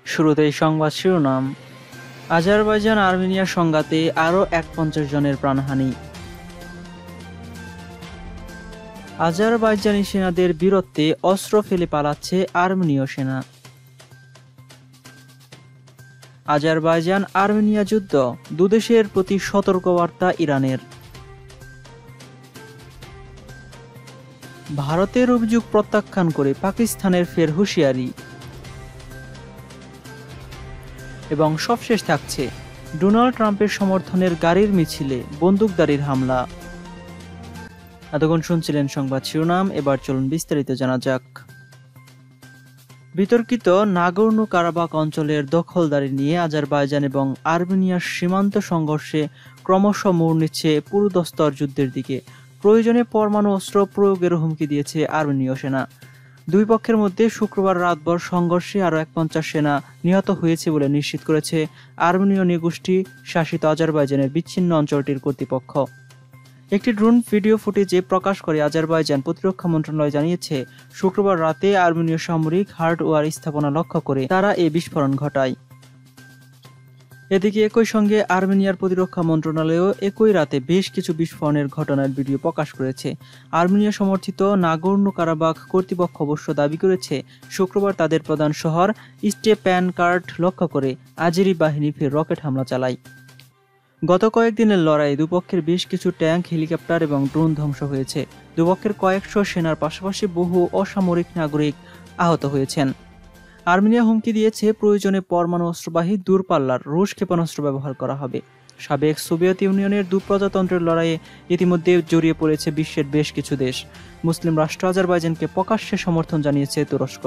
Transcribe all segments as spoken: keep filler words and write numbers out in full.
শুরুতেই সংবাদ শিরোনাম। আজারবাইজান আর্মেনিয়া সংঘাতে আরও এক পঞ্চাশ জনের প্রাণহানি। আজারবাইজানি সেনাদের বীরত্বে অস্ত্র ফেলে পালাচ্ছে আর্মেনীয় সেনা। আজারবাইজান আর্মেনিয়া যুদ্ধ, দুদেশের প্রতি সতর্কবার্তা ইরানের। ভারতের অভিযোগ প্রত্যাখ্যান করে পাকিস্তানের ফের হুঁশিয়ারি। এবং সবশেষ থাকছে ডোনাল্ড ট্রাম্পের সমর্থনের গাড়ির মিছিলে বন্দুকধারীর হামলা। এতক্ষণ শুনছিলেন সংবাদ শিরোনাম, এবার চলুন বিস্তারিত জানা যাক। বিতর্কিত নাগোর্নো কারাবাখ অঞ্চলের দখলদারি নিয়ে আজারবাইজান এবং আর্মেনিয়ার সীমান্ত সংঘর্ষে ক্রমশ মোড় নিচ্ছে পুরোদস্তর যুদ্ধের দিকে। প্রয়োজনে পরমাণু অস্ত্র প্রয়োগের হুমকি দিয়েছে আর্মেনীয় সেনা। দুই পক্ষের মধ্যে শুক্রবার রাতভর সংঘর্ষে আরও এক পঞ্চাশ সেনা নিহত হয়েছে বলে নিশ্চিত করেছে আর্মেনীয় নৃগোষ্ঠী শাসিত আজারবাইজানের বিচ্ছিন্ন অঞ্চলটির কর্তৃপক্ষ। একটি ড্রোন ভিডিও ফুটেজে প্রকাশ করে আজারবাইজান প্রতিরক্ষা মন্ত্রণালয় জানিয়েছে, শুক্রবার রাতে আর্মেনীয় সামরিক হার্ডওয়্যার স্থাপনা লক্ষ্য করে তারা এই বিস্ফোরণ ঘটায়। এদিকে একই সঙ্গে আর্মেনিয়ার প্রতিরক্ষা মন্ত্রণালয়ও একই রাতে বেশ কিছু বিস্ফোরণের ঘটনার ভিডিও প্রকাশ করেছে। আর্মেনিয়া সমর্থিত নাগোর্নো কারাবাখ কর্তৃপক্ষ অবশ্য দাবি করেছে, শুক্রবার তাদের প্রধান শহর স্টেপ্যানকার্ট লক্ষ্য করে আজেরি বাহিনী ফের রকেট হামলা চালায়। গত কয়েকদিনের লড়াইয়ে দুপক্ষের বেশ কিছু ট্যাঙ্ক, হেলিকপ্টার এবং ড্রোন ধ্বংস হয়েছে। দুপক্ষের কয়েকশো সেনার পাশাপাশি বহু অসামরিক নাগরিক আহত হয়েছেন। আর্মেনিয়া হুমকি দিয়েছে, প্রয়োজনে পরমাণু অস্ত্রবাহী দূরপাল্লার রুশ ক্ষেপণাস্ত্র ব্যবহার করা হবে। সাবেক সোভিয়েত ইউনিয়নের দুপ্রজাতন্ত্রের লড়াইয়ে ইতিমধ্যে জড়িয়ে পড়েছে বিশ্বের বেশ কিছু দেশ। মুসলিম রাষ্ট্র আজারবাইজানকে প্রকাশ্যে সমর্থন জানিয়েছে তুরস্ক।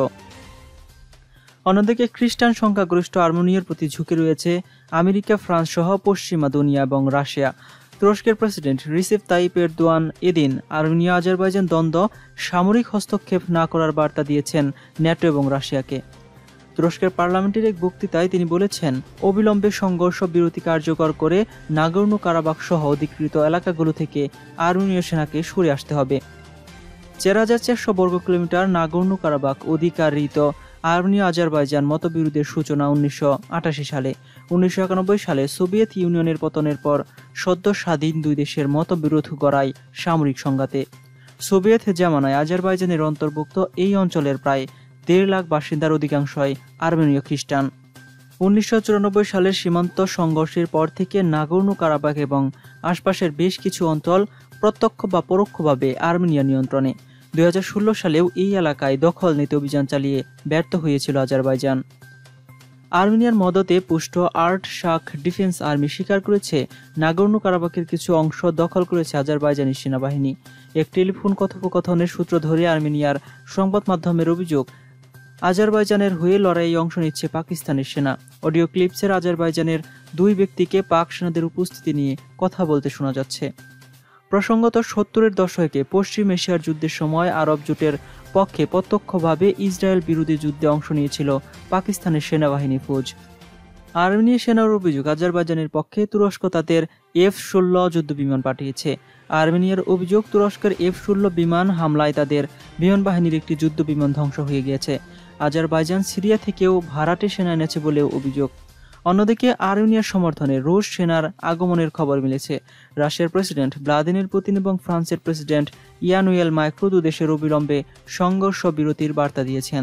অন্যদিকে খ্রিস্টান সংখ্যাগরিষ্ঠ আর্মেনিয়ার প্রতি ঝুঁকি রয়েছে আমেরিকা, ফ্রান্স সহ পশ্চিমা দুনিয়া এবং রাশিয়া। তুরস্কের প্রেসিডেন্ট রিসেপ তাইপ এরদোয়ান এদিন আর্মেনিয়া আজারবাইজান দ্বন্দ্ব সামরিক হস্তক্ষেপ না করার বার্তা দিয়েছেন ন্যাটো এবং রাশিয়াকে। তুরস্কের পার্লামেন্টের এক বক্তৃতায় তিনি বলেছেন, অবিলম্বে সংঘর্ষ বিরতি কার্যকর করে নাগোর্নো কারাবাখ সহ অধিকৃত এলাকাগুলো থেকে আর্মেনীয় সেনাকে সরে আসতে হবে। চার হাজার চারশো বর্গ কিলোমিটার নাগোর্নো কারাবাখ অধিকারিত আর্মেনীয় আজারবাইজান মতবিরোধের সূচনা উনিশশো আটাশি সালে। উনিশশো একানব্বই সালে সোভিয়েত ইউনিয়নের পতনের পর সদ্য স্বাধীন দুই দেশের মতবিরোধ গড়ায় সামরিক সংঘাতে। সোভিয়েত জামানায় আজারবাইজানের অন্তর্ভুক্ত এই অঞ্চলের প্রায় দেড় লাখ বাসিন্দার অধিকাংশই আর্মেনীয় খ্রিস্টান। উনিশশো চুরানব্বই সালের সীমান্ত সংঘর্ষের পর থেকে নাগোর্নো কারাবাখ এবং আশপাশের বেশ কিছু অঞ্চল প্রত্যক্ষ বা পরোক্ষভাবে আর্মেনিয়া নিয়ন্ত্রণে। দুই হাজার ষোলো সালেও এই এলাকায় দখল নিতে অভিযান চালিয়ে ব্যর্থ হয়েছিল আজারবাইজান। আর্মেনিয়ার মদতে পুষ্ট আর্ট শাক ডিফেন্স আর্মি স্বীকার করেছে, নাগোর্নো কারাবাখের কিছু অংশ দখল করেছে আজারবাইজানি সেনাবাহিনী। এক টেলিফোন কথোপকথনের সূত্র ধরে আর্মেনিয়ার সংবাদ মাধ্যমের অভিযোগ, আজারবাইজানের হয়ে লড়াইয়ে অংশ নিচ্ছে পাকিস্তানের সেনা। অডিও ক্লিপসের আজারবাইজানের দুই ব্যক্তিকে পাক সেনাদের উপস্থিতি নিয়ে কথা বলতে শোনা যাচ্ছে। প্রসঙ্গত, সত্তরের দশকে পশ্চিম এশিয়ার যুদ্ধের সময় আরব জোটের পক্ষে প্রত্যক্ষভাবে ইসরায়েল বিরোধী যুদ্ধে অংশ নিয়েছিল পাকিস্তানের সেনাবাহিনী ফৌজ। আর্মেনীয় সেনার অভিযোগ, আজারবাইজানের পক্ষে তুরস্ক তাদের এফ ষোলো যুদ্ধ বিমান পাঠিয়েছে। আর্মেনিয়ার অভিযোগ, তুরস্কের এফ ষোলো বিমান হামলায় তাদের বিমান বাহিনীর একটি যুদ্ধ বিমান ধ্বংস হয়ে গিয়েছে। আজারবাইজান সিরিয়া থেকেও ভাড়াটে সেনা এনেছে বলেও অভিযোগ। অন্যদিকে আর্মেনিয়ার সমর্থনে রুশ সেনার আগমনের খবর মিলেছে। রাশিয়ার প্রেসিডেন্ট ভ্লাদিমির পুতিন এবং ফ্রান্সের প্রেসিডেন্ট ইয়ানুয়েল মাইক্রো দু দেশের অবিলম্বে সংঘর্ষ বিরতির বার্তা দিয়েছেন।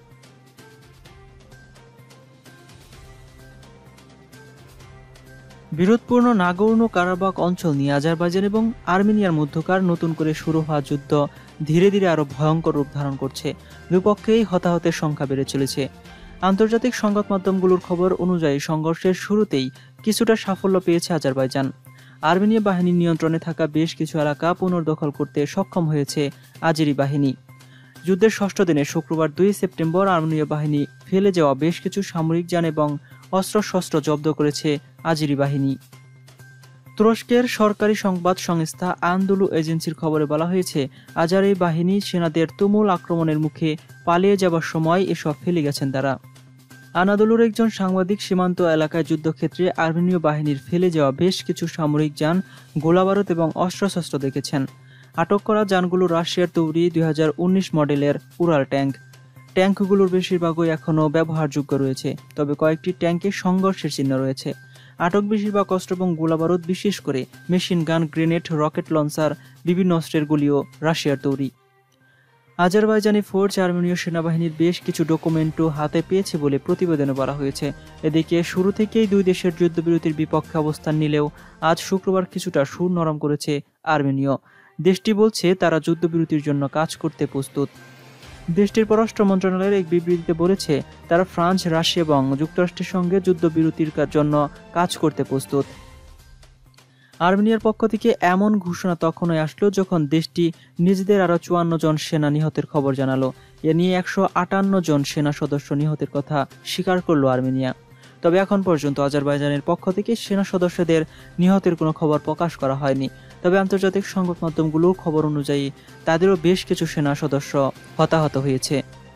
বিরোধপূর্ণ নাগোর্নো কারাবাখ অঞ্চল নিয়ে আজারবাইজান এবং আর্মেনিয়ার মধ্যকার নতুন করে শুরু হওয়া যুদ্ধ ধীরে ধীরে আরও ভয়ঙ্কর রূপ ধারণ করছে। দুপক্ষেই হতাহতের সংখ্যা বেড়ে চলেছে। আন্তর্জাতিক সংবাদ মাধ্যমগুলোর খবর অনুযায়ী সংঘর্ষের শুরুতেই কিছুটা সাফল্য পেয়েছে আজারবাইজান। আর্মেনীয় বাহিনীর নিয়ন্ত্রণে থাকা বেশ কিছু এলাকা পুনর্দখল করতে সক্ষম হয়েছে আজেরি বাহিনী। যুদ্ধের ষষ্ঠ দিনে শুক্রবার দুই সেপ্টেম্বর আর্মেনীয় বাহিনী ফেলে যাওয়া বেশ কিছু সামরিক যান এবং অস্ত্রশস্ত্র জব্দ করেছে আজেরি বাহিনী। তুরস্কের সরকারি সংবাদ সংস্থা আনদলু এজেন্সির খবরে বলা হয়েছে, আজারি বাহিনী সেনাদের তুমুল আক্রমণের মুখে পালিয়ে যাবার সময় এসব ফেলে গেছেন তারা। আনাদোলুর একজন সাংবাদিক সীমান্ত এলাকায় যুদ্ধক্ষেত্রে আর্মেনীয় বাহিনীর ফেলে যাওয়া বেশ কিছু সামরিক যান, গোলাবারুদ এবং অস্ত্রশস্ত্র দেখেছেন। আটক করা যানগুলো রাশিয়ার তৈরি দুই হাজার উনিশ মডেলের উরাল ট্যাঙ্ক। ট্যাঙ্কগুলোর বেশিরভাগই এখনও ব্যবহারযোগ্য রয়েছে, তবে কয়েকটি ট্যাঙ্কে সংঘর্ষের চিহ্ন রয়েছে। আটক বেশিরভাগ অস্ত্র এবং গোলাবারুদ, বিশেষ করে machine gun, grenade, rocket launcher, বিভিন্ন অস্ত্রের গুলিও রাশিয়ার তৈরি। আজারবাইজানি ফোর্স আর্মেনীয় সেনাবাহিনীর বেশ কিছু ডকুমেন্টও হাতে পেয়েছে বলে প্রতিবেদনে বলা হয়েছে। এদিকে শুরু থেকেই দুই দেশের যুদ্ধবিরতির বিপক্ষে অবস্থান নিলেও আজ শুক্রবার কিছুটা সুর নরম করেছে আর্মেনীয়। দেশটি বলছে তারা যুদ্ধবিরতির জন্য কাজ করতে প্রস্তুত। দেশটির পররাষ্ট্র মন্ত্রণালয়ের এক বিবৃতিতে বলেছে তারা ফ্রান্স, রাশিয়া এবং যুক্তরাষ্ট্রের সঙ্গে যুদ্ধবিরতির জন্য কাজ করতে প্রস্তুত। আর্মেনিয়ার পক্ষ থেকে এমন ঘোষণা তখনই আসলো যখন দেশটি নিজেদের আরও চুয়ান্ন জন সেনা নিহতের খবর জানালো। এ নিয়ে একশো আটান্ন জন সেনা সদস্য নিহতের কথা স্বীকার করল আর্মেনিয়া। তবে এখন পর্যন্ত আজারবাইজানের পক্ষ থেকে সেনা সদস্যদের নিহতের কোনো খবর প্রকাশ করা হয়নি। তবে আন্তর্জাতিক সংবাদ মাধ্যমগুলোর খবর অনুযায়ী তাদেরও বেশ কিছু সেনা সদস্য হতাহত হয়েছে।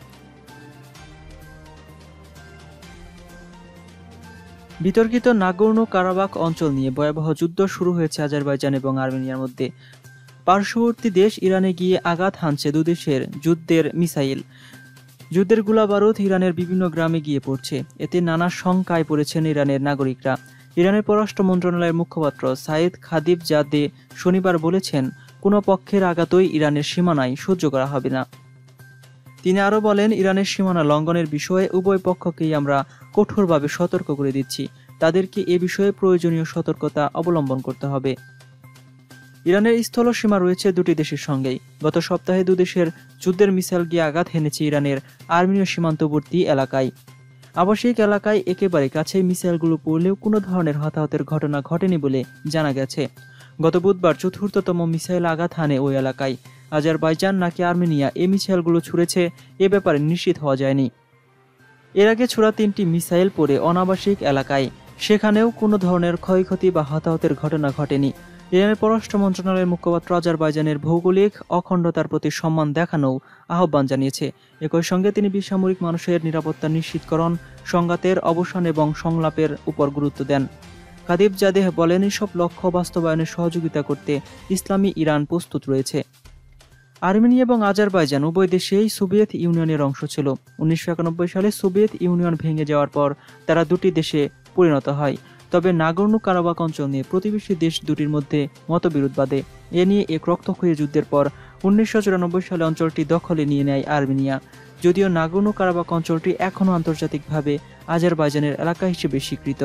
বিতর্কিত নাগোর্নো কারাবাখ অঞ্চল নিয়ে ভয়াবহ যুদ্ধ শুরু হয়েছে আজারবাইজান এবং আর্মেনিয়ার মধ্যে। পার্শ্ববর্তী দেশ ইরানে গিয়ে আঘাত হানছে দুদেশের যুদ্ধের মিসাইল। যুদ্ধের গোলাবারুদ ইরানের বিভিন্ন গ্রামে গিয়ে পড়ছে। এতে নানা শঙ্কায় পড়েছেন ইরানের নাগরিকরা। ইরানের পররাষ্ট্র মন্ত্রণালয়ের মুখপাত্র সাইদ খাদিব জাদে শনিবার বলেছেন, কোনো পক্ষের আঘাতই ইরানের সীমানায় সহ্য করা হবে না। তিনি আরও বলেন, ইরানের সীমানা লঙ্ঘনের বিষয়ে উভয় পক্ষকেই আমরা কঠোরভাবে সতর্ক করে দিচ্ছি। তাদেরকে এ বিষয়ে প্রয়োজনীয় সতর্কতা অবলম্বন করতে হবে। ইরানের স্থল সীমা রয়েছে দুটি দেশের সঙ্গেই। গত সপ্তাহে দুদেশের যুদ্ধের মিসাইল গিয়ে আঘাত হেনেছে ইরানের আর্মেনীয় সীমান্তবর্তী এলাকায়। আবাসিক এলাকায় একেবারে কাছে মিসাইলগুলো পড়লেও কোনো ধরনের হতাহতের ঘটনা ঘটেনি বলে জানা গেছে। গত বুধবার চতুর্থতম মিসাইল আঘাত হানে ওই এলাকায়। আজারবাইজান নাকি আর্মেনিয়া এই মিসাইলগুলো ছুড়েছে এ ব্যাপারে নিশ্চিত হওয়া যায়নি। এর আগে ছোড়া তিনটি মিসাইল পড়ে অনাবাসিক এলাকায়, সেখানেও কোনো ধরনের ক্ষয়ক্ষতি বা হতাহতের ঘটনা ঘটেনি। ইরানের পররাষ্ট্র মন্ত্রণালয়ের মুখপাত্র আজারবাইজানের ভৌগোলিক অখণ্ডতার প্রতি সম্মান দেখানোও আহ্বান জানিয়েছে। একই সঙ্গে তিনি বেসামরিক মানুষের নিরাপত্তা নিশ্চিতকরণ, সংঘাতের অবসান এবং সংলাপের উপর গুরুত্ব দেন। খাদিব জাদেহ বলেন, এসব লক্ষ্য বাস্তবায়নে সহযোগিতা করতে ইসলামী ইরান প্রস্তুত রয়েছে। আর্মেনিয়া এবং আজারবাইজান উভয় দেশেই সোভিয়েত ইউনিয়নের অংশ ছিল। উনিশশো একানব্বই সালে সোভিয়েত ইউনিয়ন ভেঙে যাওয়ার পর তারা দুটি দেশে পরিণত হয়। তবে নাগোর্নো কারাবাখ অঞ্চল নিয়ে প্রতিবেশী দেশ দুটির মধ্যে মতবিরোধ বাধে। এ নিয়ে এক রক্তক্ষয়ী যুদ্ধের পর উনিশশো চুরানব্বই সালে অঞ্চলটি দখলে নিয়ে নেয় আর্মেনিয়া। যদিও নাগোর্নো কারাবাখ অঞ্চলটি এখনও আন্তর্জাতিকভাবে আজারবাইজানের এলাকা হিসেবে স্বীকৃত।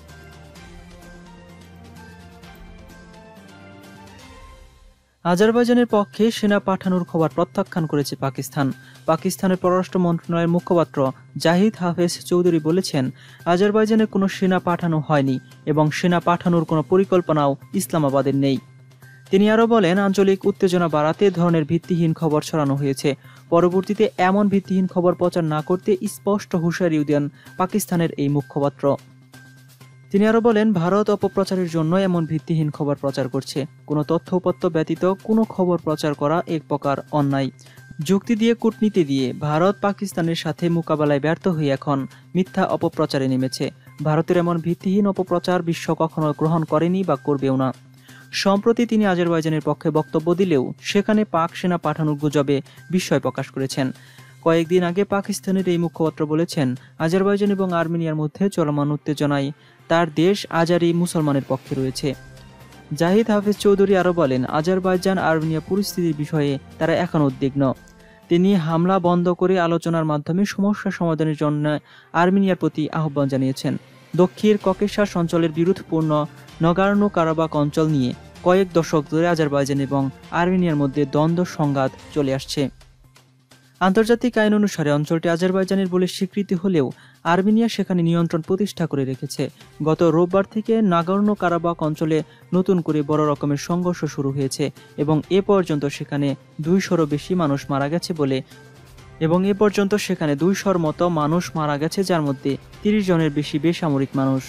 আজারবাইজানের পক্ষে সেনা পাঠানোর খবর প্রত্যাখ্যান করেছে পাকিস্তান। পাকিস্তানের পররাষ্ট্র মন্ত্রণালয়ের মুখপাত্র জাহিদ হাফেজ চৌধুরী বলেছেন, আজারবাইজানে কোনো সেনা পাঠানো হয়নি এবং সেনা পাঠানোর কোনো পরিকল্পনাও ইসলামাবাদের নেই। তিনি আরও বলেন, আঞ্চলিক উত্তেজনা বাড়াতে ধরনের ভিত্তিহীন খবর ছড়ানো হয়েছে। পরবর্তীতে এমন ভিত্তিহীন খবর প্রচার না করতে স্পষ্ট হুঁশিয়ারি দেন পাকিস্তানের এই মুখপাত্র। তিনি আরও বলেন, ভারত অপপ্রচারের জন্য এমন ভিত্তিহীন খবর প্রচার করছে। কোনো তথ্য উপাত্ত ব্যতীত কোনো খবর প্রচার করা এক প্রকার অন্যায়। যুক্তি দিয়ে, কূটনীতি দিয়ে ভারত পাকিস্তানের সাথে মোকাবেলায় ব্যর্থ হয়ে এখন মিথ্যা অপপ্রচারে নেমেছে। ভারতের এমন ভিত্তিহীন অপপ্রচার বিশ্ব কখনো গ্রহণ করেনি বা করবেও না। সম্প্রতি তিনি আজারবাইজানের পক্ষে বক্তব্য দিলেও সেখানে পাক সেনা পাঠানোর গুজবে বিস্ময় প্রকাশ করেছেন। কয়েকদিন আগে পাকিস্তানের এই মুখপাত্র বলেছেন, আজারবাইজান এবং আর্মেনিয়ার মধ্যে চলমান উত্তেজনায় তার দেশ আজারি মুসলমানের পক্ষে রয়েছে। জাহিদ হাফেজ চৌধুরী আরও বলেন, আজারবাইজান আর্মেনিয়া পরিস্থিতির বিষয়ে তারা এখন উদ্বিগ্ন। তিনি হামলা বন্ধ করে আলোচনার মাধ্যমে সমস্যা সমাধানের জন্য আর্মেনিয়ার প্রতি আহ্বান জানিয়েছেন। দক্ষিণ ককেশাস অঞ্চলের বিরোধপূর্ণ নাগোর্নো কারাবাখ অঞ্চল নিয়ে কয়েক দশক ধরে আজারবাইজান এবং আর্মেনিয়ার মধ্যে দ্বন্দ্ব সংঘাত চলে আসছে। আন্তর্জাতিক আইন অনুসারে অঞ্চলটি আজারবাইজানের বলে স্বীকৃতি হলেও আর্মেনিয়া সেখানে নিয়ন্ত্রণ প্রতিষ্ঠা করে রেখেছে। গত রোববার থেকে নাগোর্নো কারাবাখ অঞ্চলে নতুন করে বড় রকমের সংঘর্ষ শুরু হয়েছে এবং এ পর্যন্ত সেখানে দুইশোরও বেশি মানুষ মারা গেছে বলে এবং এ পর্যন্ত সেখানে দুইশোর মতো মানুষ মারা গেছে, যার মধ্যে তিরিশ জনের বেশি বেসামরিক মানুষ।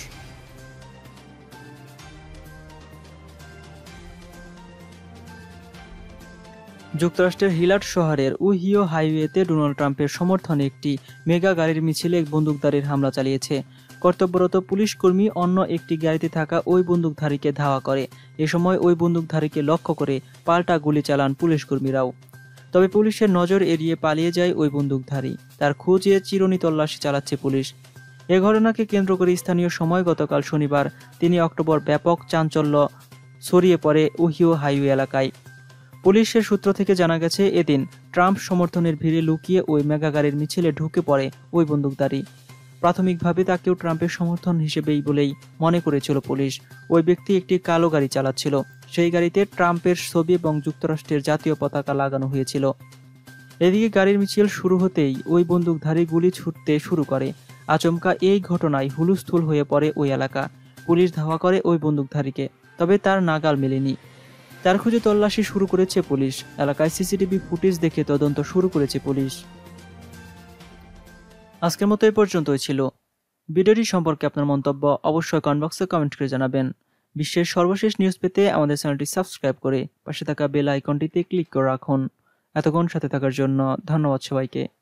যুক্তরাষ্ট্রের হিলার্ড শহরের উহিও হাইওয়েতে ডোনাল্ড ট্রাম্পের সমর্থনে একটি মেগা গাড়ির মিছিলে এক বন্দুকধারীর হামলা চালিয়েছে। কর্তব্যরত পুলিশ কর্মী অন্য একটি গাড়িতে থাকা ওই বন্দুকধারীকে ধাওয়া করে। এ সময় ওই বন্দুকধারীকে লক্ষ্য করে পাল্টা গুলি চালান পুলিশ কর্মীরাও। তবে পুলিশের নজর এড়িয়ে পালিয়ে যায় ওই বন্দুকধারী। তার খোঁজে চিরুনি তল্লাশি চালাচ্ছে পুলিশ। এ ঘটনাকে কেন্দ্র করে স্থানীয় সময় গতকাল শনিবার তিন অক্টোবর ব্যাপক চাঞ্চল্য ছড়িয়ে পড়ে ওহিও হাইওয়ে এলাকায়। পুলিশের সূত্র থেকে জানা গেছে, এদিন ট্রাম্প সমর্থনের ভিড়ে লুকিয়ে ওই মেগা গাড়ির মিছিলে ঢুকে পড়ে ওই বন্দুকধারী। প্রাথমিকভাবে তাকেও ট্রাম্পের সমর্থন হিসেবেই বলেই মনে করেছিল পুলিশ। ওই ব্যক্তি একটি কালো গাড়ি চালাচ্ছিল। সেই গাড়িতে ট্রাম্পের ছবি এবং যুক্তরাষ্ট্রের জাতীয় পতাকা লাগানো হয়েছিল। এদিকে গাড়ির মিছিল শুরু হতেই ওই বন্দুকধারী গুলি ছুটতে শুরু করে। আচমকা এই ঘটনায় হুলস্থুল হয়ে পড়ে ওই এলাকা। পুলিশ ধাওয়া করে ওই বন্দুকধারীকে, তবে তার নাগাল মেলেনি। তার খুঁজে তল্লাশি শুরু করেছে পুলিশ। এলাকায় সিসিটিভি ফুটেজ দেখে তদন্ত শুরু করেছে পুলিশ। আজকের মতো এই পর্যন্তই ছিল। ভিডিওটি সম্পর্কে আপনার মন্তব্য অবশ্যই কমেন্ট বক্সে কমেন্ট করে জানাবেন। বিশ্বের সর্বশেষ নিউজ পেতে আমাদের চ্যানেলটি সাবস্ক্রাইব করে পাশে থাকা বেল আইকনটিতে ক্লিক করে রাখুন। এতক্ষণ সাথে থাকার জন্য ধন্যবাদ সবাইকে।